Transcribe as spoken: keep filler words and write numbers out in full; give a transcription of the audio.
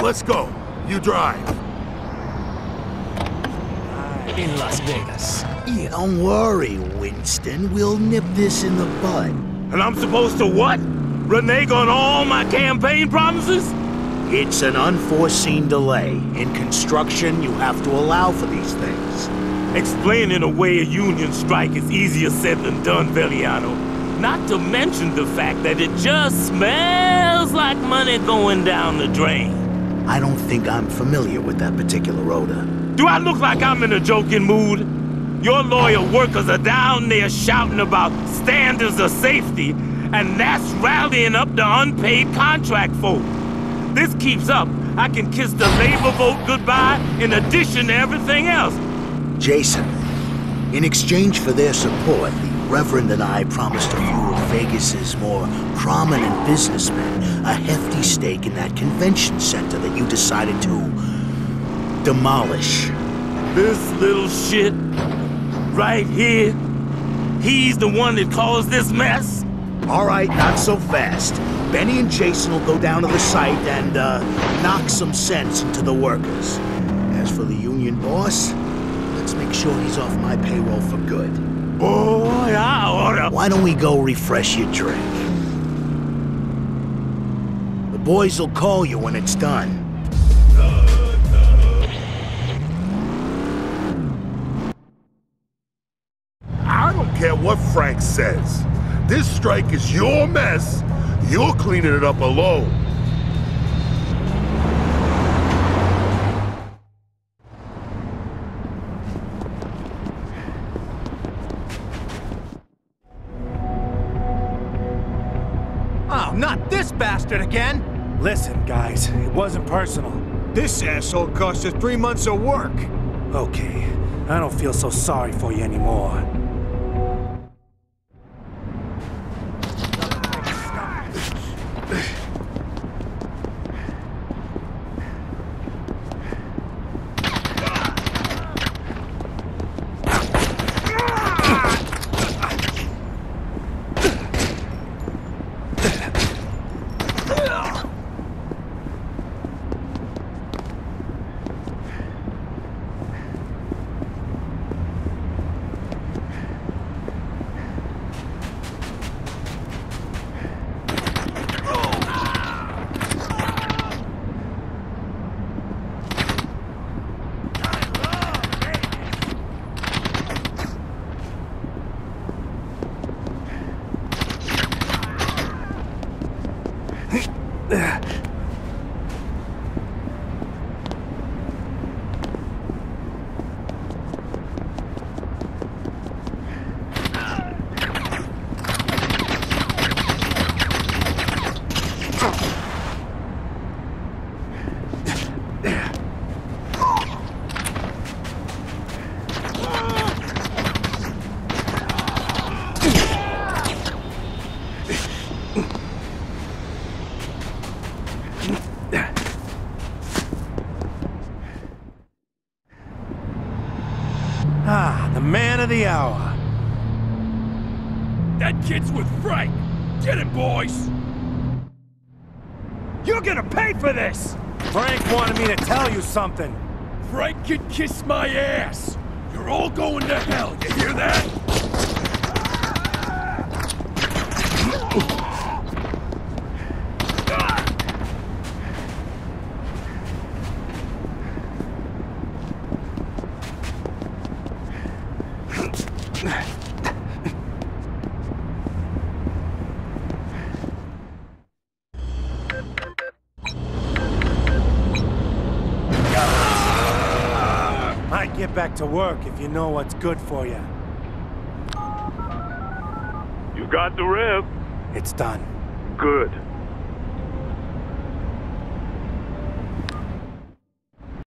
let's go. You drive. In Las Vegas. Yeah, don't worry, Winston. We'll nip this in the bud. And I'm supposed to what? Renege on all my campaign promises? It's an unforeseen delay. In construction, you have to allow for these things. Explaining away a union strike is easier said than done, Veliano. Not to mention the fact that it just smells like money going down the drain. I don't think I'm familiar with that particular odor. Do I look like I'm in a joking mood? Your loyal workers are down there shouting about standards of safety, and that's rallying up the unpaid contract folk. This keeps up, I can kiss the labor vote goodbye in addition to everything else. Jason, in exchange for their support, the Reverend and I promised a few of Vegas's more prominent businessmen a hefty stake in that convention center that you decided to demolish. This little shit, right here, he's the one that caused this mess? All right, not so fast. Benny and Jason will go down to the site and, uh, knock some sense into the workers. As for the union boss, let's make sure he's off my payroll for good. Boy, I oughta... Why don't we go refresh your drink? The boys will call you when it's done. I don't care what Frank says. This strike is your mess. You're cleaning it up alone. Oh, not this bastard again! Listen, guys, it wasn't personal. This asshole cost us three months of work. Okay, I don't feel so sorry for you anymore. Ah, the man of the hour. That kid's with Frank. Get it, boys. You're gonna pay for this. Frank wanted me to tell you something. Frank can kiss my ass. You're all going to hell. You hear that? Might get back to work if you know what's good for you. You got the rev. It's done. Good.